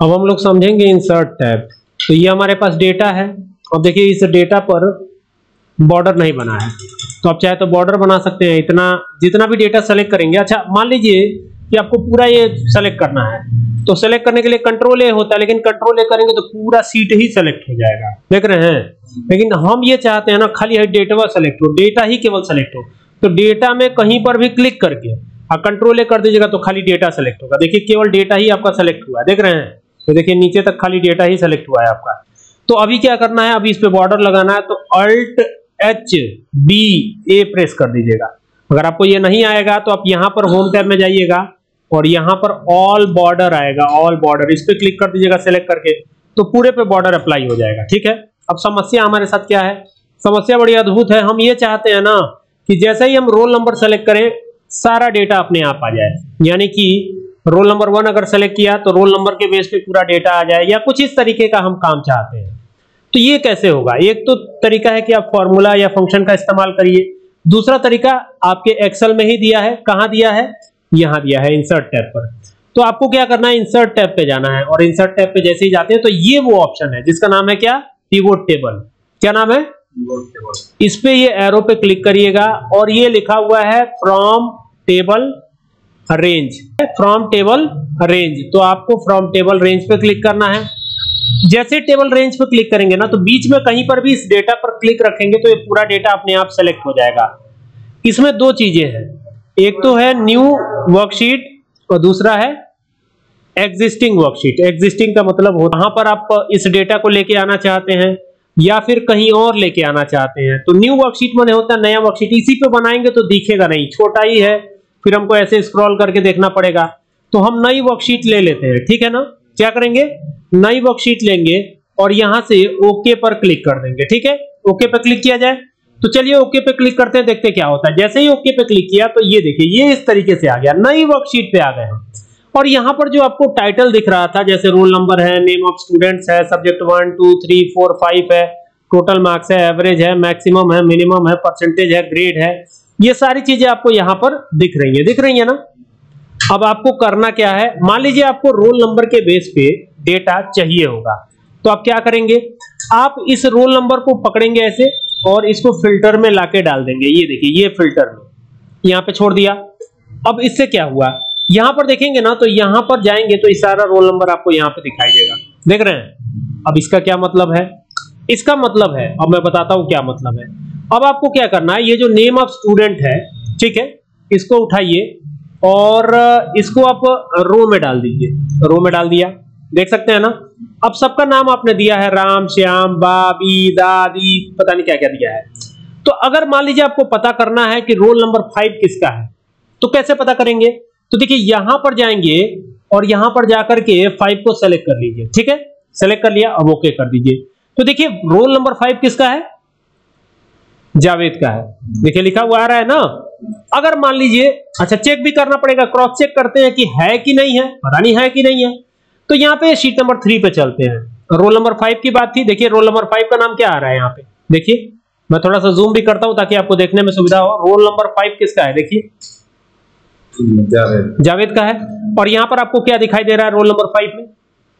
अब हम लोग समझेंगे इंसर्ट टैब। तो ये हमारे पास डेटा है। अब देखिए इस डेटा पर बॉर्डर नहीं बना है, तो आप चाहे तो बॉर्डर बना सकते हैं। इतना जितना भी डेटा सेलेक्ट करेंगे, अच्छा मान लीजिए कि आपको पूरा ये सेलेक्ट करना है, तो सेलेक्ट करने के लिए कंट्रोल ए होता है, लेकिन कंट्रोल ए करेंगे तो पूरा सीट ही सेलेक्ट हो जाएगा, देख रहे हैं। लेकिन हम ये चाहते हैं ना खाली डेटा सेलेक्ट हो, डेटा ही केवल सेलेक्ट हो। तो डेटा में कहीं पर भी क्लिक करके कंट्रोल ए कर दीजिएगा तो खाली डेटा सेलेक्ट होगा। देखिए केवल डेटा ही आपका सेलेक्ट हुआ है, देख रहे हैं। तो देखिए नीचे तक खाली डेटा ही सेलेक्ट हुआ है आपका। तो अभी क्या करना है, अभी इस पे बॉर्डर लगाना है, तो alt H B A press कर दीजिएगा। अगर आपको ये नहीं आएगा तो आप यहाँ पर होम टैब में जाइएगा और यहाँ पर ऑल बॉर्डर आएगा, ऑल बॉर्डर इस पे क्लिक कर दीजिएगा सेलेक्ट करके, तो पूरे पे बॉर्डर अप्लाई हो जाएगा। ठीक है। अब समस्या हमारे साथ क्या है, समस्या बड़ी अद्भुत है। हम ये चाहते हैं ना कि जैसे ही हम रोल नंबर सेलेक्ट करें सारा डेटा अपने आप आ जाए, यानी कि रोल नंबर 1 अगर सेलेक्ट किया तो रोल नंबर के बेस पे पूरा डेटा आ जाए, या कुछ इस तरीके का हम काम चाहते हैं। तो ये कैसे होगा, एक तो तरीका है कि आप फॉर्मूला या फंक्शन का इस्तेमाल करिए। दूसरा तरीका आपके एक्सेल में ही दिया है, कहां दिया है, यहां दिया है इंसर्ट टैब पर। तो आपको क्या करना है, इंसर्ट टैब पे जाना है और इंसर्ट टैब पे जैसे ही जाते हैं तो ये वो ऑप्शन है जिसका नाम है क्या, पिवोट टेबल। क्या नाम है, इस पे ये एरो पे क्लिक करिएगा और ये लिखा हुआ है from table range, from table range. तो आपको फ्रॉम टेबल रेंज पे क्लिक करना है। जैसे टेबल रेंज पे क्लिक करेंगे ना तो बीच में कहीं पर भी इस डेटा पर क्लिक रखेंगे तो ये पूरा डेटा अपने आप सेलेक्ट हो जाएगा। इसमें दो चीजें हैं, एक तो है न्यू वर्कशीट और दूसरा है एग्जिस्टिंग वर्कशीट। एग्जिस्टिंग का मतलब वहां पर आप इस डेटा को लेके आना चाहते हैं या फिर कहीं और लेके आना चाहते हैं। तो न्यू वर्कशीट माने होता है नया वर्कशीट, इसी पे बनाएंगे तो दिखेगा नहीं, छोटा ही है, फिर हमको ऐसे स्क्रॉल करके देखना पड़ेगा। तो हम नई वर्कशीट ले लेते हैं, ठीक है ना। क्या करेंगे, नई वर्कशीट लेंगे और यहां से ओके पर क्लिक कर देंगे। ठीक है, ओके पे क्लिक किया जाए तो चलिए ओके पे क्लिक करते हैं, देखते क्या होता है। जैसे ही ओके पे क्लिक किया तो ये देखिए ये इस तरीके से आ गया, नई वर्कशीट पे आ गए हम। और यहां पर जो आपको टाइटल दिख रहा था, जैसे रोल नंबर है, नेम ऑफ स्टूडेंट्स है, सब्जेक्ट 1 2 3 4 5 है, टोटल मार्क्स है, एवरेज है, मैक्सिमम है, मिनिमम है, परसेंटेज है, ग्रेड है, ये सारी चीजें आपको यहां पर दिख रही है ना। अब आपको करना क्या है, मान लीजिए आपको रोल नंबर के बेस पे डेटा चाहिए होगा, तो आप क्या करेंगे, आप इस रोल नंबर को पकड़ेंगे ऐसे और इसको फिल्टर में लाके डाल देंगे। ये देखिए ये फिल्टर में यहां पे छोड़ दिया। अब इससे क्या हुआ, यहां पर देखेंगे ना तो यहां पर जाएंगे तो इस सारा रोल नंबर आपको यहां पे दिखाई देगा, देख रहे हैं। अब इसका क्या मतलब है, इसका मतलब है, अब मैं बताता हूं क्या मतलब है। अब आपको क्या करना है, ये जो नेम ऑफ स्टूडेंट है, ठीक है, इसको उठाइए और इसको आप रो में डाल दीजिए। रो में डाल दिया, देख सकते हैं ना। अब सबका नाम आपने दिया है, राम, श्याम, बाबी, दादी, पता नहीं क्या क्या दिया है। तो अगर मान लीजिए आपको पता करना है कि रोल नंबर 5 किसका है, तो कैसे पता करेंगे, तो देखिए यहां पर जाएंगे और यहां पर जाकर के 5 को सेलेक्ट कर लीजिए। ठीक है, सेलेक्ट कर लिया, अब ओके कर दीजिए। तो देखिए रोल नंबर 5 किसका है, जावेद का है, देखिए लिखा हुआ आ रहा है ना। अगर मान लीजिए, अच्छा चेक भी करना पड़ेगा, क्रॉस चेक करते हैं कि है कि नहीं है, पता नहीं है कि नहीं है। तो यहाँ पे शीट नंबर 3 पे चलते हैं, रोल नंबर 5 की बात थी। देखिए रोल नंबर 5 का नाम क्या आ रहा है यहाँ पे, देखिए मैं थोड़ा सा जूम भी करता हूं ताकि आपको देखने में सुविधा हो। रोल नंबर 5 किसका है, देखिए जावेद का है। और यहाँ पर आपको क्या दिखाई दे रहा है रोल नंबर 5 में,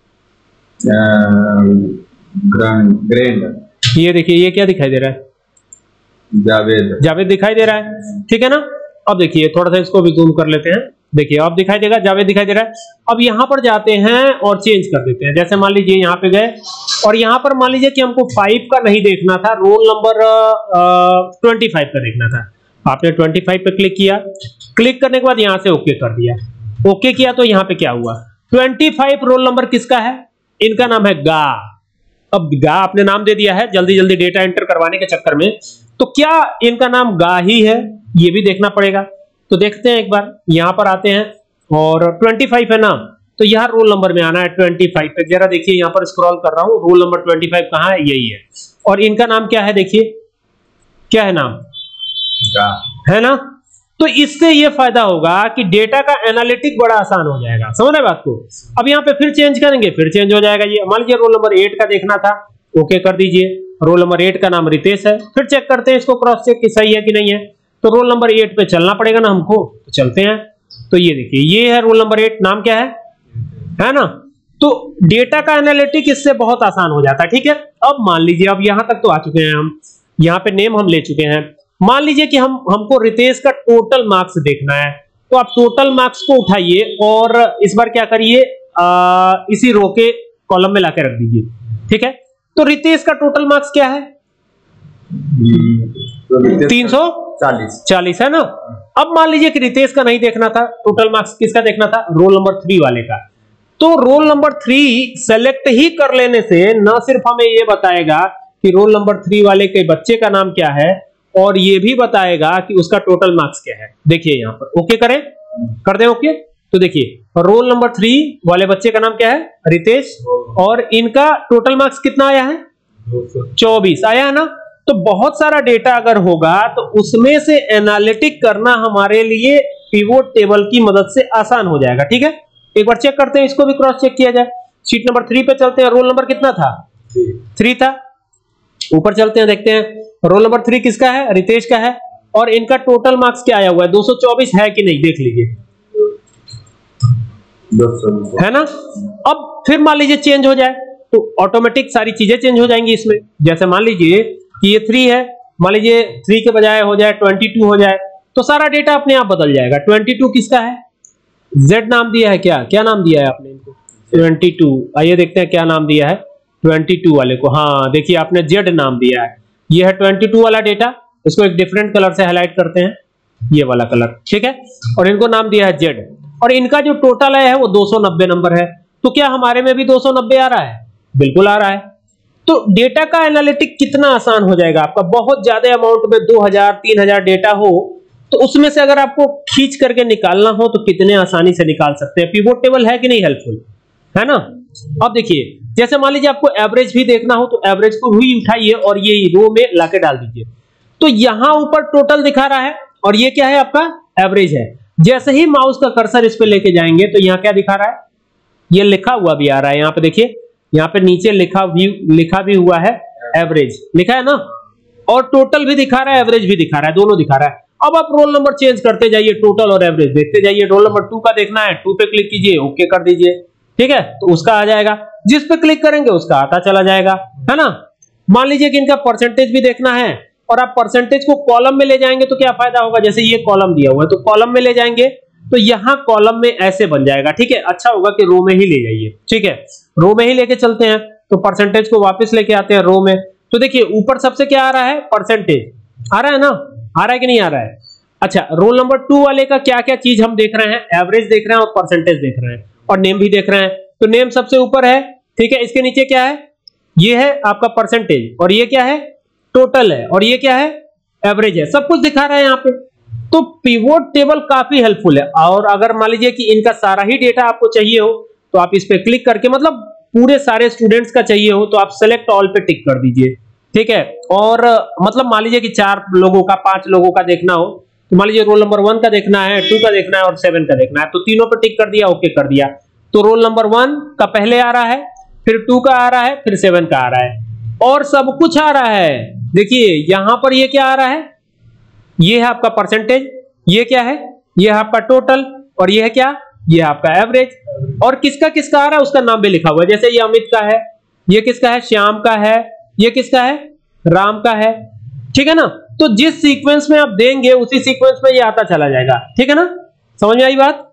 ग्रेड। ये देखिए ये क्या दिखाई दे रहा है, जावेद दिखाई दे रहा है, ठीक है ना। अब देखिए थोड़ा सा इसको भी जूम कर लेते हैं, देखिए अब दिखाई देगा, जावेद दिखाई दे रहा है। अब यहां पर जाते हैं और चेंज कर देते हैं। जैसे मान लीजिए यहां पे गए और यहां पर मान लीजिए कि हमको 5 का नहीं देखना था, रोल नंबर 25 का देखना था। आपने 25 पे क्लिक किया, क्लिक करने के बाद यहां से ओके कर दिया। ओके किया तो यहां पे क्या हुआ, 25 रोल नंबर किसका है, इनका नाम है गा। अब गा आपने नाम दे दिया है जल्दी जल्दी डेटा एंटर करवाने के चक्कर में, तो क्या इनका नाम गा ही है, ये भी देखना पड़ेगा। तो देखते हैं एक बार, यहां पर आते हैं और 25 है ना, तो यहां रोल नंबर में आना है 25 पे। जरा देखिए यहां पर स्क्रॉल कर रहा हूं, रोल नंबर 25 कहां है, यही है। और इनका नाम क्या है, देखिए क्या है नाम, गा है ना। तो इससे ये फायदा होगा कि डेटा का एनालिटिक बड़ा आसान हो जाएगा, समझ रहे बात को। अब यहाँ पे फिर चेंज करेंगे, फिर चेंज हो जाएगा। ये मान लीजिए रोल नंबर 8 का देखना था, ओके कर दीजिए। रोल नंबर 8 का नाम रितेश है, फिर चेक करते हैं इसको क्रॉस चेक कि सही है कि नहीं है। तो रोल नंबर 8 पे चलना पड़ेगा ना हमको, तो चलते हैं। तो ये देखिए ये है रोल नंबर 8, नाम क्या है ना। तो डेटा का एनालिटिक इससे बहुत आसान हो जाता है। ठीक है, अब मान लीजिए अब यहां तक तो आ चुके हैं हम, यहां पे नेम हम ले चुके हैं। मान लीजिए कि हमको रितेश का टोटल मार्क्स देखना है, तो आप टोटल मार्क्स को उठाइए और इस बार क्या करिए, इसी रो के कॉलम में लाके रख दीजिए। ठीक है, तो रितेश का टोटल मार्क्स क्या है? 340 है ना। अब मान लीजिए कि रितेश का नहीं देखना था, टोटल मार्क्स किसका देखना था? रोल नंबर 3 वाले का। तो रोल नंबर 3 सेलेक्ट ही कर लेने से न सिर्फ हमें ये बताएगा कि रोल नंबर 3 वाले के बच्चे का नाम क्या है, और ये भी बताएगा कि उसका टोटल मार्क्स क्या है। देखिए यहां पर ओके करें, कर दें ओके। तो देखिए रोल नंबर 3 वाले बच्चे का नाम क्या है? रितेश, और इनका टोटल मार्क्स कितना आया है? 24 आया है ना। तो बहुत सारा डेटा अगर होगा तो उसमें से एनालिटिक करना हमारे लिए पिवोट टेबल की मदद से आसान हो जाएगा। ठीक है, एक बार चेक करते हैं, इसको भी क्रॉस चेक किया जाए। शीट नंबर 3 पे चलते हैं, रोल नंबर कितना था? 3 था। ऊपर चलते हैं, देखते हैं रोल नंबर 3 किसका है? रितेश का है, और इनका टोटल मार्क्स क्या आया हुआ है? 224 है कि नहीं, देख लीजिए, है ना। अब फिर मान लीजिए चेंज हो जाए तो ऑटोमेटिक सारी चीजें चेंज हो जाएंगी इसमें। जैसे मान लीजिए कि ये 3 है, मान लीजिए 3 के बजाय हो जाए 22 हो जाए, तो सारा डेटा अपने आप बदल जाएगा। 22 किसका है? Z नाम दिया है, क्या नाम दिया है आपने इनको? 22। आइए देखते हैं क्या नाम दिया है 22 वाले को। हाँ देखिए, आपने Z नाम दिया है। ये है 22 वाला डेटा, इसको एक डिफरेंट कलर से हाईलाइट करते हैं, ये वाला कलर। ठीक है, और इनको नाम दिया है Z, और इनका जो टोटल है वो 290 नंबर है। तो क्या हमारे में भी 290 आ रहा है? बिल्कुल आ रहा है। तो डेटा का एनालिटिक कितना आसान हो जाएगा आपका। बहुत ज्यादा अमाउंट में 2000 3000 डेटा हो तो उसमें से अगर आपको खींच करके निकालना हो तो कितने आसानी से निकाल सकते हैं। पिवोट टेबल है कि नहीं हेल्पफुल, है ना। अब देखिए, जैसे मान लीजिए आपको एवरेज भी देखना हो तो एवरेज को भी उठाइए और ये रो में लाके डाल दीजिए। तो यहां ऊपर टोटल दिखा रहा है और ये क्या है? आपका एवरेज है। जैसे ही माउस का कर्सर इस पे लेके जाएंगे तो यहाँ क्या दिखा रहा है? ये लिखा हुआ भी आ रहा है। यहाँ पे देखिए, यहाँ पे नीचे लिखा भी हुआ है, एवरेज लिखा है ना, और टोटल भी दिखा रहा है, एवरेज भी दिखा रहा है, दोनों दिखा रहा है। अब आप रोल नंबर चेंज करते जाइए, टोटल और एवरेज देखते जाइए। रोल नंबर 2 का देखना है, 2 पे क्लिक कीजिए, ओके कर दीजिए। ठीक है, तो उसका आ जाएगा, जिस पे क्लिक करेंगे उसका आता चला जाएगा, है ना। मान लीजिए कि इनका परसेंटेज भी देखना है और आप परसेंटेज को कॉलम में ले जाएंगे तो क्या फायदा होगा? जैसे ये कॉलम दिया हुआ है तो कॉलम में ले जाएंगे तो यहां कॉलम में ऐसे बन जाएगा। ठीक है, अच्छा होगा कि रो में ही ले जाइए। ठीक है, रो में ही लेके चलते हैं तो परसेंटेज को वापस लेके आते हैं रो में। तो देखिए ऊपर सबसे क्या आ रहा है? परसेंटेज आ रहा है ना, आ रहा है कि नहीं आ रहा है? अच्छा, रोल नंबर 2 वाले का क्या क्या चीज हम देख रहे हैं? एवरेज देख रहे हैं और परसेंटेज देख रहे हैं और नेम भी देख रहे हैं। तो नेम सबसे ऊपर है, ठीक है, इसके नीचे क्या है? ये है आपका परसेंटेज, और ये क्या है? टोटल है, और ये क्या है? एवरेज है। सब कुछ दिखा रहा है यहाँ पे। तो पिवोट टेबल काफी हेल्पफुल है। और अगर मान लीजिए कि इनका सारा ही डेटा आपको चाहिए हो तो आप इस पे क्लिक करके, मतलब पूरे सारे स्टूडेंट्स का चाहिए हो तो आप सेलेक्ट ऑल पे टिक कर दीजिए। ठीक है, और मतलब मान लीजिए कि 4 लोगों का 5 लोगों का देखना हो तो मान लीजिए रोल नंबर 1 का देखना है, 2 का देखना है और 7 का देखना है, तो तीनों पे टिक कर दिया, ओके कर दिया। तो रोल नंबर 1 का पहले आ रहा है, फिर 2 का आ रहा है, फिर 7 का आ रहा है, और सब कुछ आ रहा है। देखिए यहां पर ये क्या आ रहा है? ये है आपका परसेंटेज, ये क्या है? ये है आपका टोटल, और ये है क्या? ये है आपका एवरेज। और किसका किसका आ रहा है उसका नाम भी लिखा हुआ है। जैसे ये अमित का है, ये किसका है? श्याम का है, ये किसका है? राम का है। ठीक है ना। तो जिस सीक्वेंस में आप देंगे उसी सीक्वेंस में ये आता चला जाएगा। ठीक है ना, समझ में आई बात?